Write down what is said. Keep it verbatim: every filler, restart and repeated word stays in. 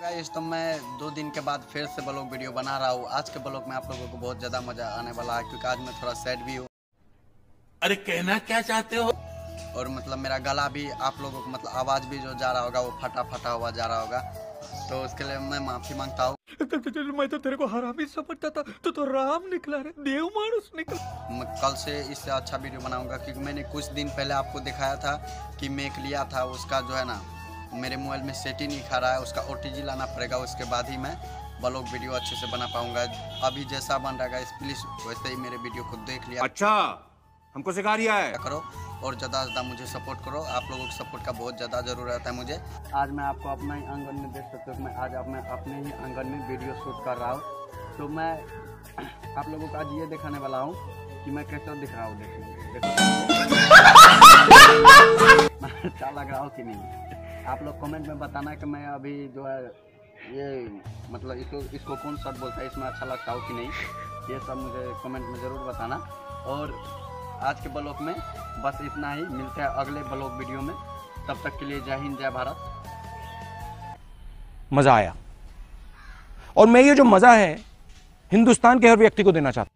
Guys तो मैं दो दिन के बाद फिर से ब्लॉग वीडियो बना रहा हूँ। आज के ब्लॉग में आप लोगों को बहुत ज़्यादा मजा आने वाला है क्योंकि आज मैं थोड़ा सैड भी हूँ। अरे कहना क्या चाहते हो? और मतलब मेरा गला भी आप लोगों को मतलब आवाज़ भी जो जा रहा होगा वो फटा फटा हुआ जा रहा होगा, तो उसके लिए मैं माफ़ी मांगता हूँ। मैं तो तेरे को हरामी समझता था, तो तो राम निकला रे, देव मानुस निकला। मैं कल से इससे अच्छा वीडियो बनाऊंगा क्योंकि मैंने कुछ दिन पहले आपको दिखाया था कि मेक लिया था, उसका जो है ना मेरे मोबाइल में सेट ही नहीं खा रहा है, उसका ओ टी जी लाना पड़ेगा, उसके बाद ही मैं ब्लॉग वीडियो अच्छे से बना पाऊंगा। अभी जैसा बन रहा है प्लीज़ वैसे ही मेरे वीडियो को देख लिया अच्छा हमको सिखा रिया है करो और ज़्यादा से ज़्यादा मुझे सपोर्ट करो। आप लोगों के सपोर्ट का बहुत ज़्यादा ज़रूरत है मुझे। आज मैं आपको अपना ही आंगन में देख सकते हो, मैं आज आप मैं अपने ही आंगन में वीडियो शूट कर रहा हूँ। तो मैं आप लोगों को आज ये दिखाने वाला हूँ कि मैं कैसा दिख रहा हूँ। देखो अच्छा लग रहा हो कि नहीं, आप लोग कमेंट में बताना कि मैं अभी जो है ये मतलब इसको इसको कौन शर्ट बोलता है, इसमें अच्छा लगता हो कि नहीं, ये सब मुझे कमेंट में ज़रूर बताना। और आज के ब्लॉग में बस इतना ही, मिलते हैं अगले ब्लॉग वीडियो में। तब तक के लिए जय हिंद जय भारत। मजा आया और मैं ये जो मजा है हिंदुस्तान के हर व्यक्ति को देना चाहता हूं।